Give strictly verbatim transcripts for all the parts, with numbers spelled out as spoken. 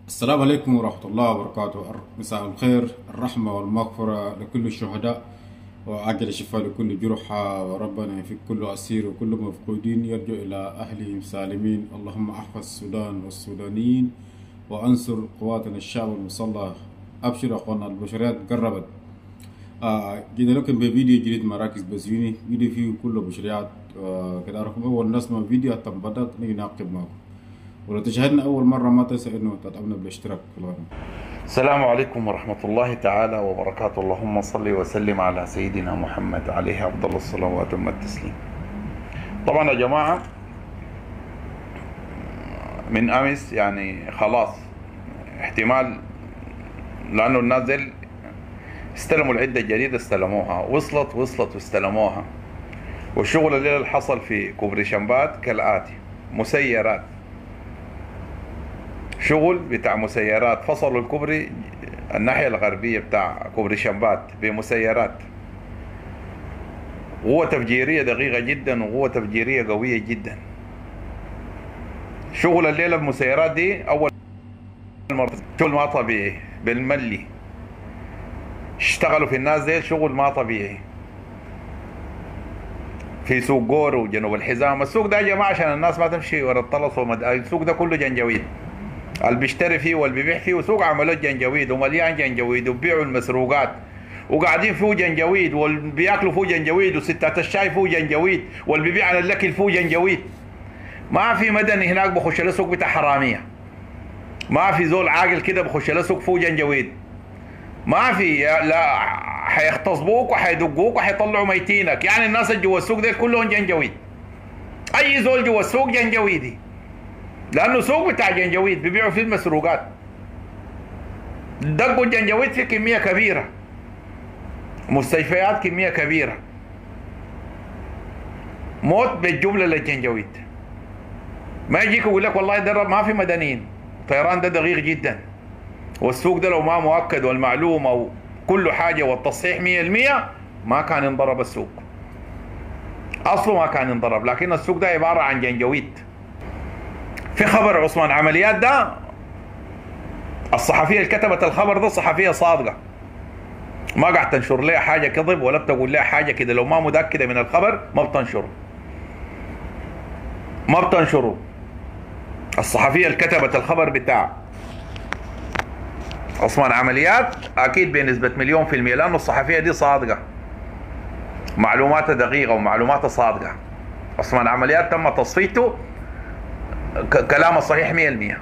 السلام عليكم ورحمة الله وبركاته. مساء الخير، الرحمة والمغفرة لكل الشهداء وعجل الشفاء لكل جرحى، وربنا يفك كل أسير وكل مفقودين يرجع إلى أهلهم سالمين. اللهم احفظ السودان والسودانيين وأنصر قواتنا الشعب المسلح. أبشر أخوانا، البشريات قربت. آه جينا لكم بفيديو جديد مراكز بسيوني، فيديو فيه كل بشريات. آه كده أركم أول نسمع فيديو تنبضت نيجي نعقب معكم. ولو تشاهدنا أول مرة ما تنسى إنه تدعمنا بالاشتراك في القناة. السلام عليكم ورحمة الله تعالى وبركاته. اللهم صل وسلم على سيدنا محمد عليه أفضل الصلوات والتسليم. طبعا يا جماعة، من أمس يعني خلاص احتمال، لأنه الناس ديل استلموا العدة الجديدة، استلموها وصلت وصلت واستلموها. والشغل اللي حصل في كوبري شمبات كالآتي: مسيرات، شغل بتاع مسيرات. فصلوا الكوبري الناحية الغربية بتاع كوبري شمبات بمسيرات، قوة تفجيرية دقيقة جدا وقوة تفجيرية قوية جدا. شغل الليلة بمسيرات دي أول مرة، شغل ما طبيعي بالملي. اشتغلوا في الناس دي شغل ما طبيعي في سوق جورو وجنوب الحزام. السوق ده يا جماعة عشان الناس ما تمشي ورا الطلس ومد... السوق ده كله جنجويد، اللي بيشتري فيه واللي بيبيع فيه، وسوق عملوه جنجويد ومليان جنجويد، وبيعوا المسروقات وقاعدين فيه جنجويد، واللي بياكلوا فيه جنجويد، وستات الشاي فيه جنجويد، واللي بيبيع الاكل فيه جنجويد. ما في مدني هناك بخش له سوق بتاع حراميه، ما في زول عاقل كده بخش له سوق فيه جنجويد، ما في. لا، حيغتصبوك وحيدقوك وحيطلعوا ميتينك. يعني الناس اللي جوا السوق دول كلهم جنجويد، اي زول جوا السوق جنجويدي، لانه سوق بتاع جنجويد بيبيعوا فيه المسروقات. دقوا الجنجويد في كميه كبيره، مستشفيات كميه كبيره، موت بالجمله للجنجويد. ما يجيك يقول لك والله ده ما في مدنيين، الطيران ده دقيق جدا، والسوق ده لو ما مؤكد والمعلومه وكل حاجه والتصحيح مية بالمية ما كان انضرب السوق، اصله ما كان انضرب. لكن السوق ده عباره عن جنجويد. في خبر عثمان عمليات ده، الصحفيه اللي كتبت الخبر ده صحفيه صادقه، ما قاعد تنشر لها حاجه كذب ولا بتقول لها حاجه كده. لو ما متاكده من الخبر ما بتنشره، ما بتنشره. الصحفيه اللي كتبت الخبر بتاع عثمان عمليات اكيد بنسبه مليون في المية، لانه الصحفيه دي صادقه، معلوماتها دقيقه ومعلوماتها صادقه. عثمان عمليات تم تصفيته، كلامه صحيح مية بالمية،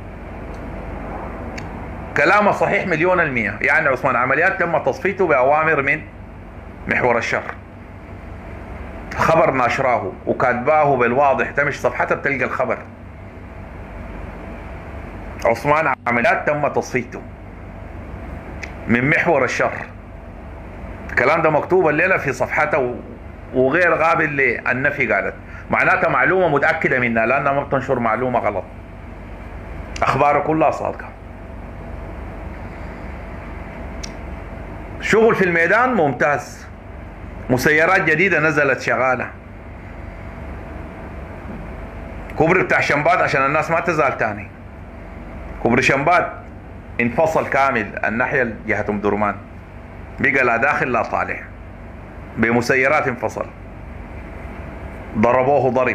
كلامه صحيح مليون المية. يعني عثمان عمليات تم تصفيته بأوامر من محور الشر. خبر ناشراه وكاتباه بالواضح، تمشي صفحتها بتلقى الخبر. عثمان عمليات تم تصفيته من محور الشر. الكلام ده مكتوب الليلة في صفحتها وغير قابل للنفي. قالت معناتها معلومة متأكدة منها، لأنها ما بتنشر معلومة غلط، أخبارها كلها صادقة. شغل في الميدان ممتاز، مسيرات جديدة نزلت شغالة. كوبري بتاع شمبات عشان الناس ما تزعل تاني، كوبري شمبات انفصل كامل الناحية جهة ام درمان، بقى لا داخل لا طالع، بمسيرات انفصل. ضربوه ضرب،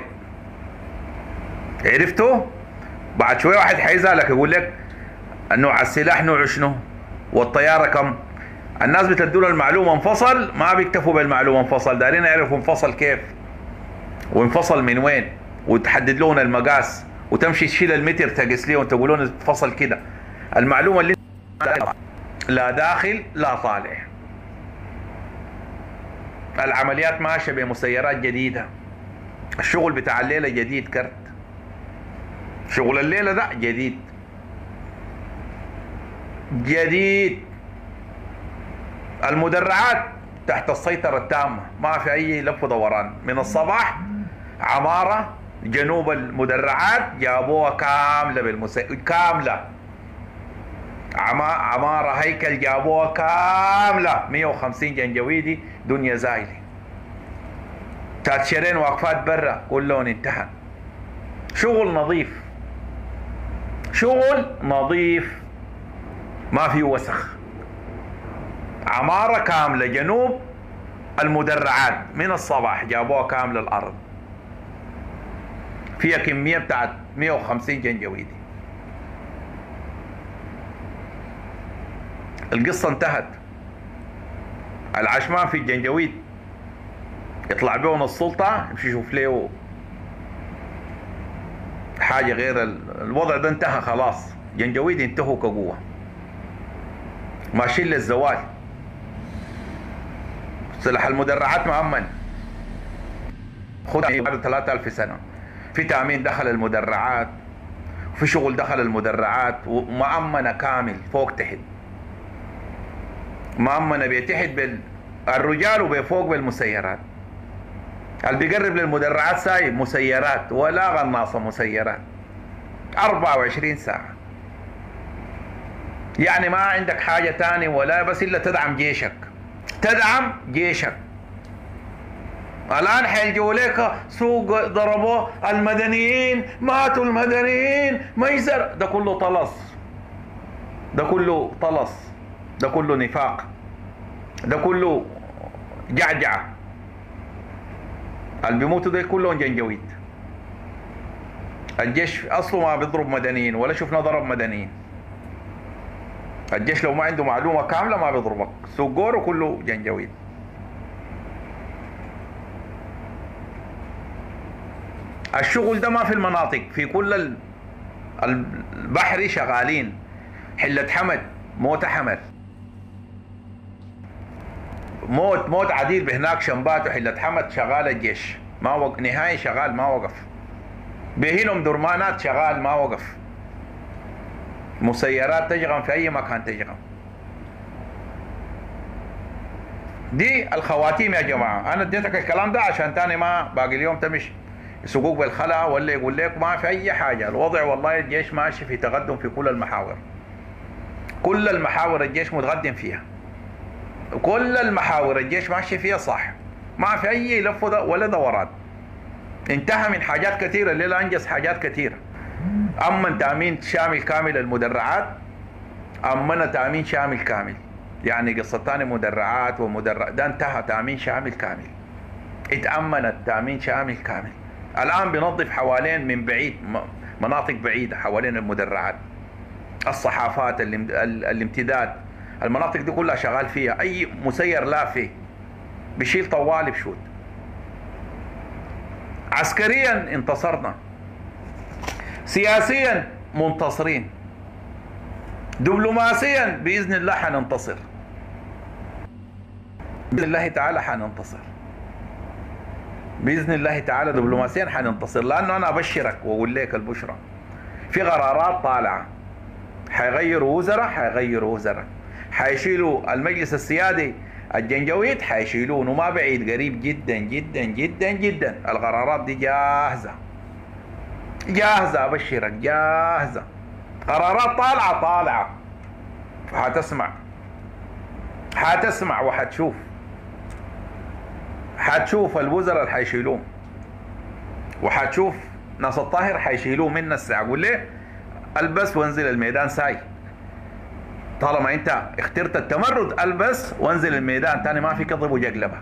عرفتوا؟ بعد شوية واحد حيزعلك يقول لك نوع السلاح نوع شنو والطيارة كم. الناس بتدوا له المعلومة انفصل، ما بيكتفوا بالمعلومة انفصل، دارين يعرفوا انفصل كيف وانفصل من وين، وتحدد لهم المقاس، وتمشي تشيل المتر تقيس ليه وتقولون انفصل كده. المعلومة اللي لا داخل لا طالع. العمليات ماشية بمسيرات جديدة. الشغل بتاع الليلة جديد كرت، شغل الليلة ده جديد جديد. المدرعات تحت السيطرة التامة، ما في أي لف ودوران. من الصباح عمارة جنوب المدرعات جابوها كاملة بالمسي... كاملة. عما... عمارة هيكل جابوها كاملة مية وخمسين جنجويدي دنيا زايلي. تاتشرين واقفات برا كلهم انتهى. شغل نظيف، شغل نظيف ما في وسخ. عمارة كاملة جنوب المدرعات من الصباح جابوها كاملة الأرض، فيها كمية بتاعت مئة وخمسين جنجويدي. القصة انتهت. العشمان في الجنجويد يطلع بيهم السلطة يمشي يشوف له حاجة غير الوضع ده. انتهى خلاص. جنجويد انتهوا كقوة، ماشيين للزوال. سلاح المدرعات مؤمن، خد بعد ثلاثة آلاف سنة في تأمين دخل المدرعات، وفي شغل دخل المدرعات، ومؤمنة كامل فوق تحت. مؤمنة بيتحد بالرجال وبفوق بالمسيرات. اللي بيقرب للمدرعات سايب مسيرات ولا غناصة، مسيرات أربعة وعشرين ساعة. يعني ما عندك حاجة تاني ولا بس إلا تدعم جيشك، تدعم جيشك. الآن حيلجوا لك سوق ضربوه المدنيين، ماتوا المدنيين، ميزر. ده كله طلس، ده كله طلس، ده كله نفاق، ده كله جعجعة. اللي بيموتوا ده كلهم جنجويد. الجيش أصله ما بيضرب مدنيين ولا شفنا ضرب مدنيين. الجيش لو ما عنده معلومة كاملة ما بيضربك. سوق جورو كله جنجويد. الشغل ده ما في المناطق، في كل البحري شغالين. حلة حمد موت حمد، موت موت عديل بهناك شنبات وحلة حمد شغال. الجيش ما وقف نهائي، شغال ما وقف. بهينهم درمانات شغال ما وقف. مسيرات تشغل في اي مكان تشغل. دي الخواتيم يا جماعه. انا اديتك الكلام ده عشان تاني ما باقي اليوم تمشي يسوقوك بالخلا ولا يقول لك ما في اي حاجه. الوضع والله الجيش ماشي في تقدم في كل المحاور. كل المحاور الجيش متقدم فيها. كل المحاور الجيش ماشي فيها صح، ما في اي لف ولا دوران. انتهى من حاجات كثيره، الليله انجز حاجات كثيره. امن تامين شامل كامل للمدرعات، امن تامين شامل كامل. يعني قصه ثاني مدرعات ومدرع ده انتهى تامين شامل كامل. اتامن التامين شامل كامل. الان بنظف حوالين من بعيد، مناطق بعيده حوالين المدرعات، الصحافات، الامتداد، المناطق دي كلها شغال فيها. اي مسير لافي بيشيل طوالي بشوت. عسكريا انتصرنا، سياسيا منتصرين، دبلوماسيا باذن الله حننتصر، باذن الله تعالى حننتصر، باذن الله تعالى دبلوماسيا حننتصر. لانه انا ابشرك واقول لك البشرى، في قرارات طالعه. حيغيروا وزراء، حيغيروا وزراء، حيشيلوا المجلس السيادي الجنجويد، حيشيلونه ما بعيد، قريب جدا جدا جدا جدا. القرارات دي جاهزه جاهزه، ابشرك جاهزه. قرارات طالعه طالعه، حتسمع حتسمع وحتشوف. حتشوف الوزراء اللي حيشيلوه، وحتشوف ناس الطاهر حيشيلوه من الساعه. قول ليه؟ البس وانزل الميدان ساي. طالما انت اخترت التمرد البس وانزل الميدان تاني، ما في كذب وجقلبه.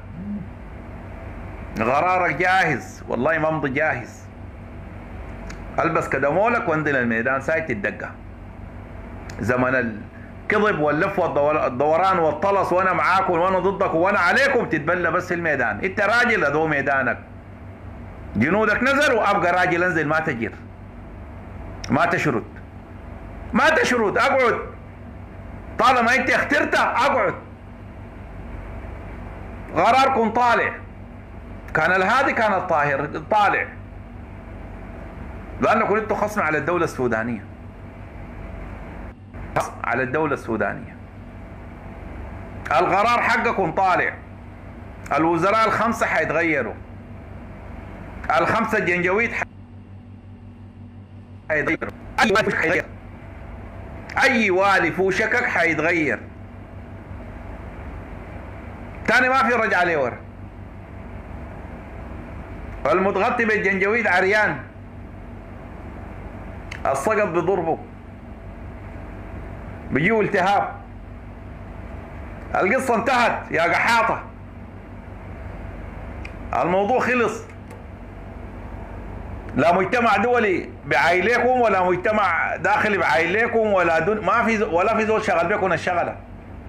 قرارك جاهز، والله ممضي جاهز. البس كدمولك وانزل الميدان ساي تتدقى. زمن الكذب واللف والدوران والطلس وانا معاكم وانا ضدكم وانا عليكم تتبلى بس في الميدان. انت راجل، ادو ميدانك. جنودك نزلوا، ابقى راجل انزل، ما تجر، ما تشرد، ما تشرد، اقعد. طالما انت اخترته اقعد. قراركم طالع. كان الهادي كان الطاهر طالع، لانكم انتم خصم على الدولة السودانية، خصم على الدولة السودانية. القرار حقكم طالع. الوزراء الخمسة حيتغيروا، الخمسة الجنجويد حيتغيروا، اي والي حيتغير، اي والي فيه شكك حيتغير. تاني ما في رجعة لورا. المتغطي بالجنجويد عريان، السقط بضربه، بيجيوا التهاب. القصة انتهت يا قحاطة، الموضوع خلص. لا مجتمع دولي بعاين لكم ولا مجتمع داخلي بعاين لكم ولا دون، ما في ولا في زول شغل بكم الشغله.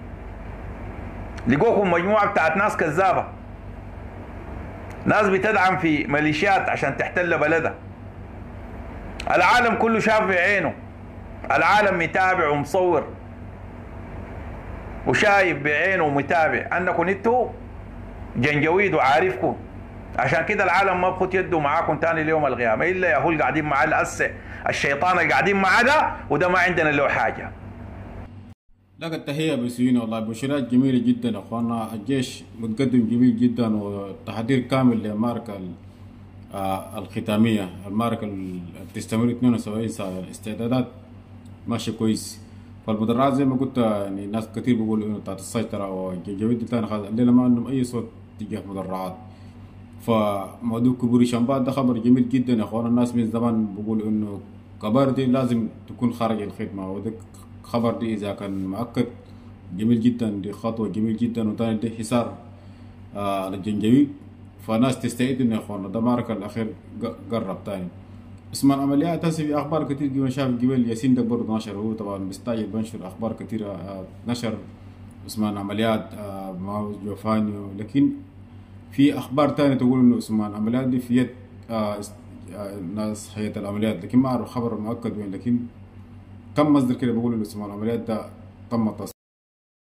لقوكم مجموعه بتاعت ناس كذابه، ناس بتدعم في ميليشيات عشان تحتل بلدها. العالم كله شاف بعينه، العالم متابع ومصور وشايف بعينه ومتابع انكم انتوا جنجويد وعارفكم. عشان كده العالم ما بخط يده معاكم تاني ليوم القيامه، الا يا هو اللي قاعدين معاه الاسه الشيطان اللي قاعدين معاه ده، وده ما عندنا له حاجه. لك التحية بسوينا والله، بشرات جميلة جدا يا اخوانا. الجيش متقدم جميل جدا، وتحضير كامل للمعركة الختامية، المعركة اللي تستمر اثنين وسبعين ساعة. الاستعدادات ماشية كويس. فالمدرعات زي ما قلت يعني ناس كثير بيقولوا انه بتاعت السيطرة وجويد تاني خلاص الليلة ما عندهم أي صوت تجاه مدرعات. فموضوع كبوري شمبات ده خبر جميل جدا يا اخوانا. الناس من زمان بيقولوا انه كبار دي لازم تكون خارج الخدمة، وده خبر دي إذا كان مؤكد جميل جدا، دي خطوة جميل جدا. وتاني دي حصار آه على الجنجويد، فناس تستعد إنه يا إخوانا ده معركة الأخير قرب تاني. اسم العمليات هسه في أخبار كتير قبل شاف قبل ياسين ده برضه نشر، هو طبعا بيستعجل بنشر أخبار كتيرة. آه نشر اسم العمليات آه مع جوفانيو، لكن في أخبار تانية تقول إنه اسم العمليات دي في يد آه آه ناس هيئة العمليات، لكن ما أعرف خبر مؤكد وين. لكن كم مصدر كده بيقولوا إنه اسم العمليات ده تم